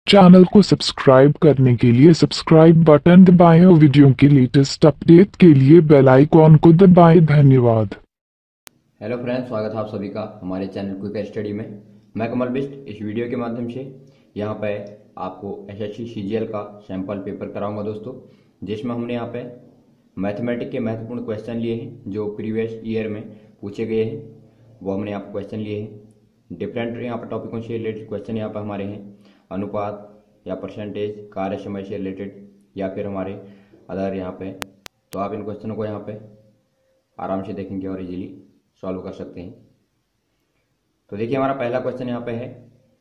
Channel को subscribe करने के लिए सब्सक्राइब बटन दबाएं और वीडियो की लेटेस्ट अपडेट के लिए बेल आइकॉन को दबाएं। धन्यवाद। हेलो फ्रेंड्स, स्वागत है आप सभी का हमारे चैनल क्विक स्टडी में। मैं कमल बिष्ट इस वीडियो के माध्यम से यहाँ पे आपको एसएससी सीजीएल का सैंपल पेपर कराऊंगा दोस्तों, जिसमें हमने यहाँ पे मैथमेटिक्स के महत्वपूर्ण क्वेश्चन लिए हैं जो प्रीवियस ईयर में पूछे गए हैं, वो हमने यहाँ पे क्वेश्चन लिए हैं। डिफरेंट यहाँ पर टॉपिकों से रिलेटेड क्वेश्चन यहाँ पर हमारे हैं, अनुपात या परसेंटेज, कार्य समय से रिलेटेड या फिर हमारे अदर यहाँ पे। तो आप इन क्वेश्चनों को यहाँ पे आराम से देखेंगे और इजीली सॉल्व कर सकते हैं। तो देखिए हमारा पहला क्वेश्चन यहाँ पे है,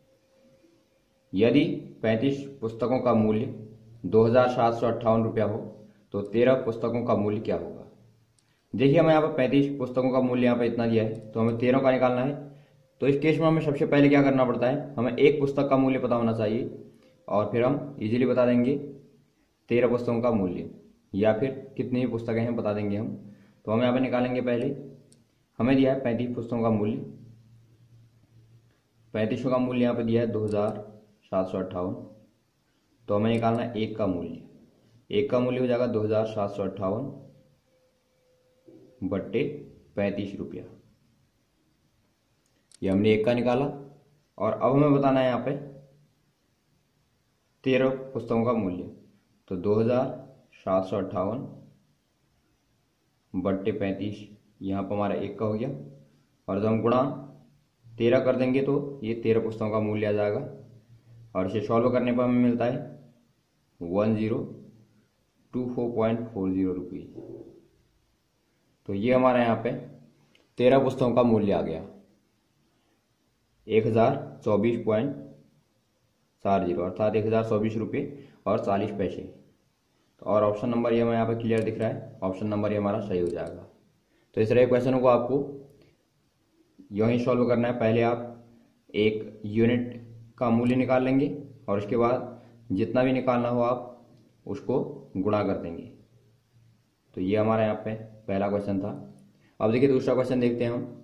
यदि 35 पुस्तकों का मूल्य 2758 रुपया हो तो 13 पुस्तकों का मूल्य क्या होगा। देखिए हमें यहाँ पर 35 पुस्तकों का मूल्य यहाँ पे इतना दिया है, तो हमें 13 का निकालना है। तो इस केस में हमें सबसे पहले क्या करना पड़ता है, हमें एक पुस्तक का मूल्य पता होना चाहिए और फिर हम इजीली बता देंगे 13 पुस्तकों का मूल्य, या फिर कितनी पुस्तकें हैं बता देंगे हम। तो हम यहाँ पे निकालेंगे, पहले हमें दिया है 35 पुस्तकों का मूल्य, 35 का मूल्य यहाँ पे दिया है 2758। तो हमें निकालना है एक का मूल्य, एक का मूल्य हो जाएगा 2758 बट्टे 35 रुपया। ये हमने एक का निकाला और अब हमें बताना है यहाँ पे 13 पुस्तकों का मूल्य। तो 2758 बट्टे 35 यहाँ पर हमारा एक का हो गया, और जब हम गुणा 13 कर देंगे तो ये 13 पुस्तकों का मूल्य आ जाएगा, और इसे सॉल्व करने पर हमें मिलता है 1024.40 रुपीज। तो ये हमारा यहाँ पे 13 पुस्तकों का मूल्य आ गया 1024.40, अर्थात 1024 रुपये और 40 पैसे। तो और ऑप्शन नंबर ये हमें यहाँ पे क्लियर दिख रहा है, ऑप्शन नंबर ये हमारा सही हो जाएगा। तो इस तरह के क्वेश्चनों को आपको यूँ ही सॉल्व करना है। पहले आप एक यूनिट का मूल्य निकाल लेंगे और उसके बाद जितना भी निकालना हो आप उसको गुणा कर देंगे। तो ये हमारा यहाँ पे पहला क्वेश्चन था। अब देखिए दूसरा क्वेश्चन देखते हैं हम।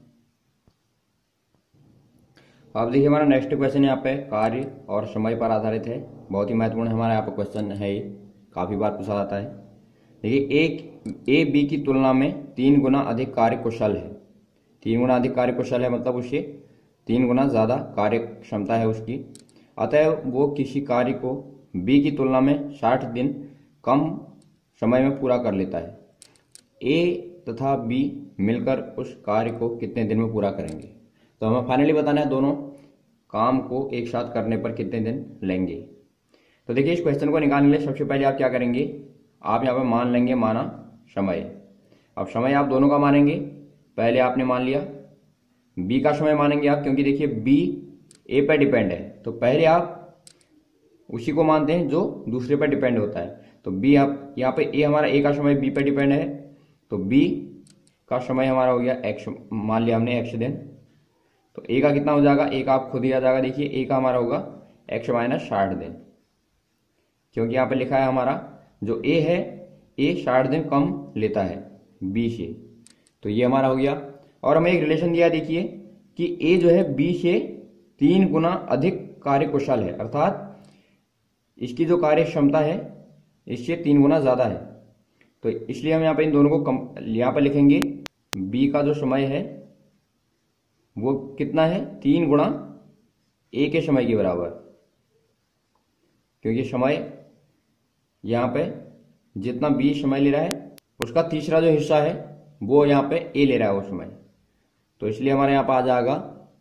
अब देखिए हमारा नेक्स्ट क्वेश्चन यहाँ पे कार्य और समय पर आधारित है, बहुत ही महत्वपूर्ण हमारा यहाँ पे क्वेश्चन है, ये काफी बार पूछा जाता है। देखिए एक ए बी की तुलना में 3 गुना अधिक कार्य कुशल है। 3 गुना अधिक कार्य कुशल है मतलब उससे 3 गुना ज्यादा कार्य क्षमता है उसकी, अतः वो किसी कार्य को बी की तुलना में 60 दिन कम समय में पूरा कर लेता है। ए तथा बी मिलकर उस कार्य को कितने दिन में पूरा करेंगे। तो हमें फाइनली बताना है दोनों काम को एक साथ करने पर कितने दिन लेंगे। तो देखिए इस क्वेश्चन को निकालने के लिए सबसे पहले आप क्या करेंगे, आप यहाँ पे मान लेंगे माना समय। अब समय आप दोनों का मानेंगे, पहले आपने मान लिया बी का समय मानेंगे आप, क्योंकि देखिए बी ए पर डिपेंड है, तो पहले आप उसी को मानते हैं जो दूसरे पर डिपेंड होता है। तो बी आप यहाँ पे ए हमारा ए का समय बी पर डिपेंड है, तो बी का समय हमारा हो गया एक्स, मान लिया हमने एक्स दिन। तो ए का कितना हो जाएगा, ए का आप खुद ही आ जाएगा, देखिए ए का हमारा होगा एक्स माइनस 60 दिन, क्योंकि यहाँ पे लिखा है हमारा जो ए है ए 60 दिन कम लेता है बी से। तो ये हमारा हो गया, और हमें एक रिलेशन दिया देखिए कि ए जो है बी से 3 गुना अधिक कार्य कुशल है, अर्थात इसकी जो कार्य क्षमता है इससे 3 गुना ज्यादा है। तो इसलिए हम यहाँ पे इन दोनों को यहाँ पे लिखेंगे, बी का जो समय है वो कितना है 3 गुना ए के समय के बराबर, क्योंकि समय यहाँ पे जितना बी समय ले रहा है उसका तीसरा जो हिस्सा है वो यहाँ पे ए ले रहा है वो समय, तो इसलिए हमारे यहाँ पे आ जाएगा।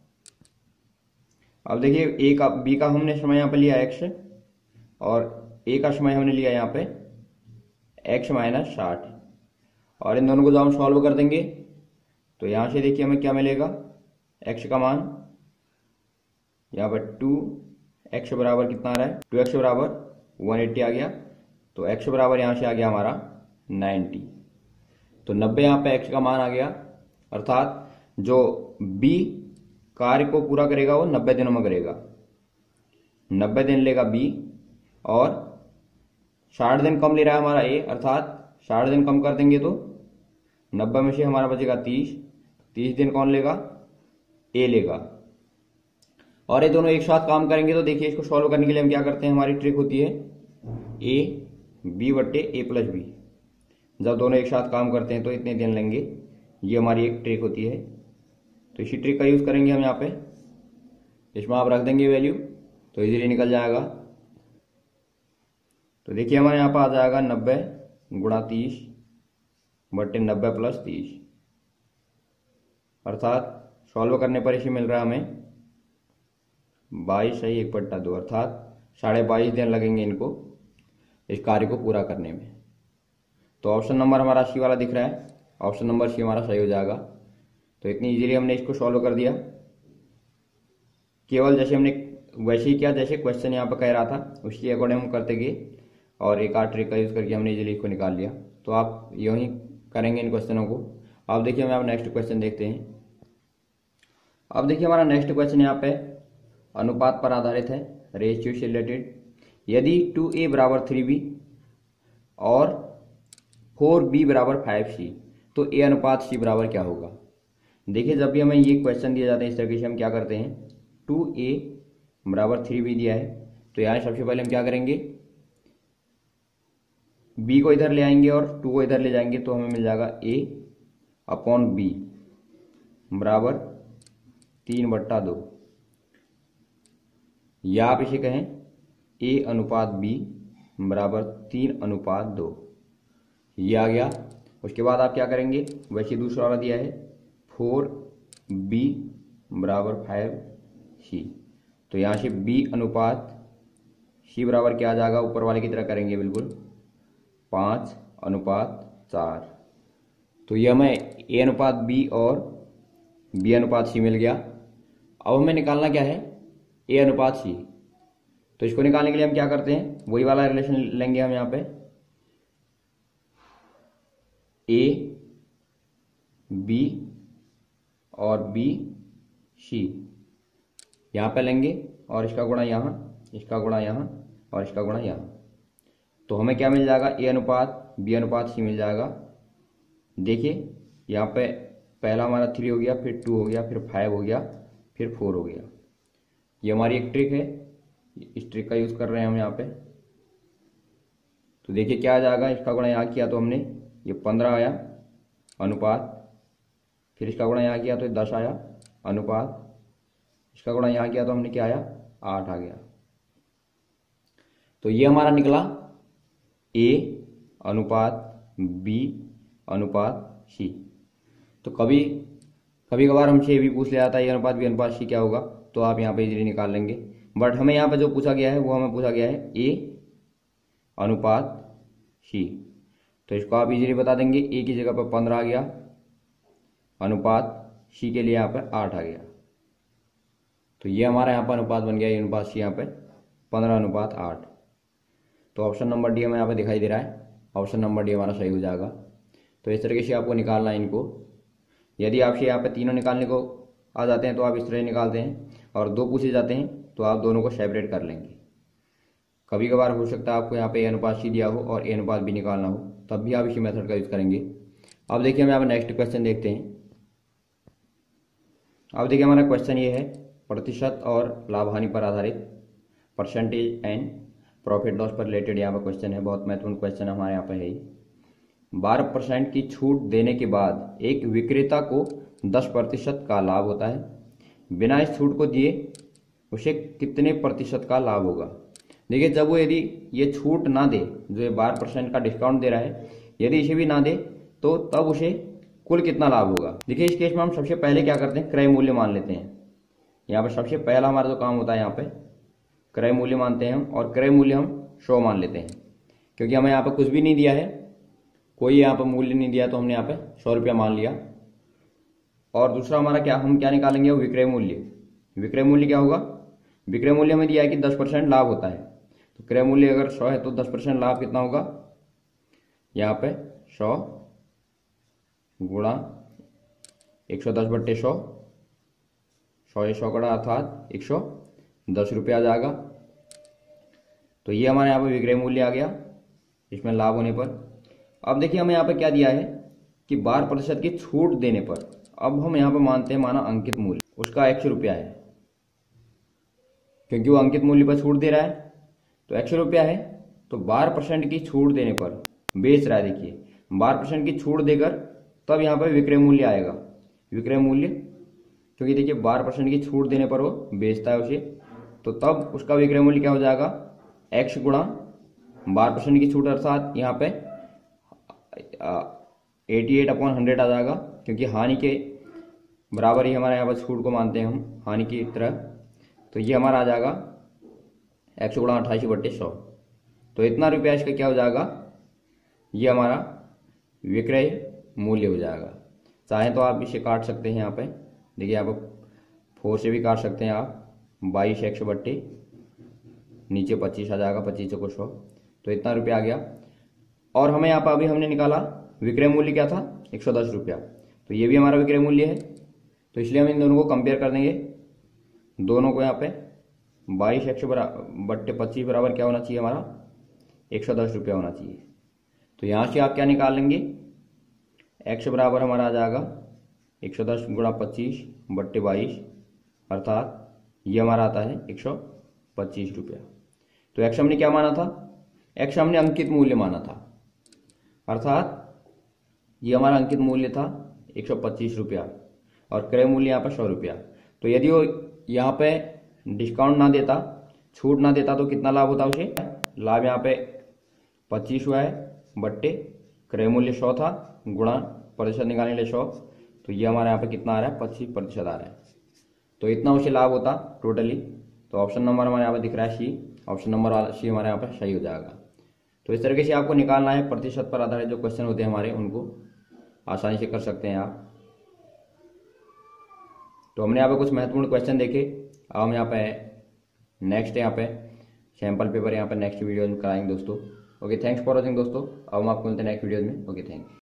अब देखिए ए का बी का हमने समय यहाँ पे लिया एक्स, और ए का समय हमने लिया यहाँ पे एक्स माइनस 60, और इन दोनों को जब हम सॉल्व कर देंगे तो यहाँ से देखिए हमें क्या मिलेगा, एक्स का मान यहाँ पर 2x बराबर कितना आ रहा है, 2x बराबर 180 आ गया। तो x बराबर यहाँ से आ गया हमारा 90, तो 90 यहाँ पे x का मान आ गया, अर्थात जो b कार्य को पूरा करेगा वो 90 दिनों में करेगा, 90 दिन लेगा b, और 60 दिन कम ले रहा है हमारा a, अर्थात 60 दिन कम कर देंगे तो 90 में से हमारा बचेगा 30 दिन कौन लेगा, ए लेगा। और ये दोनों एक साथ काम करेंगे तो देखिए इसको सॉल्व करने के लिए हम क्या करते हैं, हमारी ट्रिक होती है ए बी बट्टे ए प्लस बी। जब दोनों एक साथ काम करते हैं तो इतने दिन लेंगे, ये हमारी एक ट्रिक होती है। तो इसी ट्रिक का यूज करेंगे हम यहाँ पे। इसमें आप रख देंगे वैल्यू तो इजीली निकल जाएगा। तो देखिए हमारे यहाँ पर आ जाएगा 90 गुणा 30 बट्टे 90 प्लस 30, अर्थात सॉल्व करने पर इसे मिल रहा है हमें 22 सही 1/2, अर्थात 22.5 दिन लगेंगे इनको इस कार्य को पूरा करने में। तो ऑप्शन नंबर हमारा सी वाला दिख रहा है, ऑप्शन नंबर सी हमारा सही हो जाएगा। तो इतनी इजीली हमने इसको सॉल्व कर दिया। केवल जैसे हमने वैसे ही किया जैसे क्वेश्चन यहाँ पर कह रहा था, उसके अकॉर्डिंग हम करते गए और एक आध ट्रिक का यूज करके हमने इजीली इसको निकाल लिया। तो आप यूँ ही करेंगे इन क्वेश्चनों को। अब देखिए हम नेक्स्ट क्वेश्चन देखते हैं। अब देखिए हमारा नेक्स्ट क्वेश्चन यहाँ पे अनुपात पर आधारित है, रेशियो से रिलेटेड। यदि 2a बराबर 3b और 4b बराबर 5c तो a अनुपात c बराबर क्या होगा। देखिए जब भी हमें ये क्वेश्चन दिए जाते हैं इस तरीके से हम क्या करते हैं, 2a बराबर 3b दिया है तो यहाँ सबसे पहले हम क्या करेंगे, b को इधर ले आएंगे और 2 को इधर ले जाएंगे तो हमें मिल जाएगा a अपॉन b बराबर 3/2, या आप इसे कहें a अनुपात b बराबर 3/2, ये आ गया। उसके बाद आप क्या करेंगे, वैसे दूसरा वाला दिया है 4b बराबर 5c, तो यहाँ से b अनुपात c बराबर क्या आ जाएगा, ऊपर वाले की तरह करेंगे बिल्कुल 5/4। तो ये हमें a अनुपात b और b अनुपात c मिल गया। अब हमें निकालना क्या है, a अनुपात c। तो इसको निकालने के लिए हम क्या करते हैं, वही वाला रिलेशन लेंगे हम यहाँ पे, a b और b c यहाँ पे लेंगे और इसका गुणा यहाँ, इसका गुणा यहाँ और इसका गुणा यहाँ। तो हमें क्या मिल जाएगा, a अनुपात b अनुपात c मिल जाएगा। देखिए यहाँ पे पहला हमारा 3 हो गया, फिर 2 हो गया, फिर 5 हो गया, फिर 4 हो गया। ये हमारी एक ट्रिक है, इस ट्रिक का यूज कर रहे हैं हम यहाँ पे। तो देखिए क्या आ जाएगा, इसका गुणा यहाँ किया तो हमने ये 15 आया अनुपात, फिर इसका गुणा यहाँ किया तो 10 आया अनुपात, इसका गुणा यहाँ किया तो हमने क्या आया 8 आ गया। तो ये हमारा निकला a अनुपात b अनुपात c। तो कभी कभार हमसे ये भी पूछ लिया जाता है a अनुपात b अनुपात c क्या होगा, तो आप यहाँ पे इजीली निकाल लेंगे। बट हमें यहाँ पे जो पूछा गया है वो हमें पूछा गया है a अनुपात c, तो इसको आप इजीली बता देंगे। a की जगह पर 15 आ गया अनुपात c के लिए यहाँ पर 8 आ गया। तो ये हमारा यहाँ पर अनुपात बन गया a अनुपात c, यहाँ पे 15/8। तो ऑप्शन नंबर डी हमें यहाँ पे दिखाई दे रहा है, ऑप्शन नंबर डी हमारा सही हो जाएगा। तो इस तरीके से आपको निकालना है इनको। यदि आपसे यहाँ पे तीनों निकालने को आ जाते हैं तो आप इस तरह निकालते हैं, और 2 पूछे जाते हैं तो आप दोनों को सेपरेट कर लेंगे। कभी कभार हो सकता है आपको यहाँ पे a अनुपात c दिया हो और a अनुपात b निकालना हो, तब भी आप इसी मेथड का यूज करेंगे। अब देखिए हम यहाँ पे नेक्स्ट क्वेश्चन देखते हैं। अब देखिए हमारा क्वेश्चन ये है, प्रतिशत और लाभ हानि पर आधारित, परसेंटेज एंड प्रॉफिट लॉस पर रिलेटेड यहाँ पर क्वेश्चन है। बहुत महत्वपूर्ण क्वेश्चन हमारे यहाँ पर है। 12% की छूट देने के बाद एक विक्रेता को 10% का लाभ होता है। बिना इस छूट को दिए उसे कितने प्रतिशत का लाभ होगा। देखिए जब वो यदि ये छूट ना दे, जो ये 12% का डिस्काउंट दे रहा है, यदि इसे भी ना दे तो तब उसे कुल कितना लाभ होगा। देखिए इस केस में हम सबसे पहले क्या करते हैं, क्रय मूल्य मान लेते हैं। यहाँ पर सबसे पहला हमारा जो काम होता है, यहाँ पे क्रय मूल्य मानते हैं हम, और क्रय मूल्य हम 100 मान लेते हैं, क्योंकि हमें यहाँ पे कुछ भी नहीं दिया है, कोई यहाँ पर मूल्य नहीं दिया, तो हमने यहाँ पे 100 रुपया मान लिया। और दूसरा हमारा क्या, हम क्या निकालेंगे, वो विक्रय मूल्य। विक्रय मूल्य क्या होगा, विक्रय मूल्य हमें दिया है कि 10% लाभ होता है, तो क्रय मूल्य अगर 100 है तो 10% लाभ कितना होगा, यहाँ पे 100 गुणा 110/100, 100 कड़ा अर्थात 110 रुपया आ जाएगा। तो ये हमारे यहाँ पे विक्रय मूल्य आ गया इसमें लाभ होने पर। अब देखिए हमें यहाँ पे क्या दिया है कि 12% की छूट देने पर, अब हम यहाँ पे मानते हैं माना अंकित मूल्य उसका 100 रुपया है। क्योंकि वो अंकित मूल्य पर छूट दे रहा है। तो 100 रुपया है, तो 12% की छूट देने पर बेच रहा है। देखिए 12% की छूट देकर तब यहाँ पर विक्रय मूल्य आएगा। विक्रय मूल्य, क्योंकि देखिए 12% की छूट देने पर वो बेचता है उसे, तो तब उसका विक्रय मूल्य क्या हो जाएगा, x गुणा 12% की छूट, अर्थात यहाँ पे 88/100 आ जाएगा, क्योंकि हानि के बराबर ही हमारे यहाँ पर छूट को मानते हैं हम, हानि की तरह। तो ये हमारा आ जाएगा x गुणा 88/100। तो इतना रुपया इसका क्या हो जाएगा, ये हमारा विक्रय मूल्य हो जाएगा। चाहें तो आप इसे काट सकते हैं यहाँ पे, देखिए यहाँ पर 4 से भी काट सकते हैं आप, 22x बट्टे नीचे 25 आ जाएगा, 25 को 100, तो इतना रुपया आ गया। और हमें यहाँ पर अभी हमने निकाला विक्रय मूल्य क्या था, 110 रुपया, तो ये भी हमारा विक्रय मूल्य है। तो इसलिए हम इन दोनों को कंपेयर कर देंगे, दोनों को यहाँ पे 22x बट्टे 25 बराबर क्या होना चाहिए हमारा, 110 रुपया होना चाहिए। तो यहाँ से आप क्या निकाल लेंगे, x बराबर हमारा आ जाएगा 110 गुणा 25 बट्टे 22, अर्थात ये हमारा आता है 125 रुपया। तो x हमने क्या माना था, x हमने अंकित मूल्य माना था, अर्थात ये हमारा अंकित मूल्य था 125 रुपया और क्रय मूल्य यहाँ पर 100 रुपया। तो यदि वो यहाँ पे डिस्काउंट ना देता, छूट ना देता, तो कितना लाभ होता उसे, लाभ यहाँ पे 25 हुआ है बट्टे क्रय मूल्य 100 था, गुणा प्रतिशत निकालने के लिए 100, तो ये हमारे यहाँ पे कितना आ रहा है, 25% आ रहा है। तो इतना उसे लाभ होता टोटली। तो ऑप्शन नंबर हमारे यहाँ पे दिख रहा है सी, ऑप्शन नंबर वाला सी हमारे यहाँ पे सही हो जाएगा। तो इस तरीके से आपको निकालना है, प्रतिशत पर आधारित जो क्वेश्चन होते हैं हमारे, उनको आसानी से कर सकते हैं आप। तो हमने यहाँ पे कुछ महत्वपूर्ण क्वेश्चन देखे। अब हम यहाँ पे नेक्स्ट यहाँ पे सैंपल पेपर यहाँ पे नेक्स्ट वीडियो में कराएंगे दोस्तों। ओके, थैंक्स फॉर वॉचिंग दोस्तों। अब हम आपको मिलते हैं नेक्स्ट वीडियो में। Okay, thank you.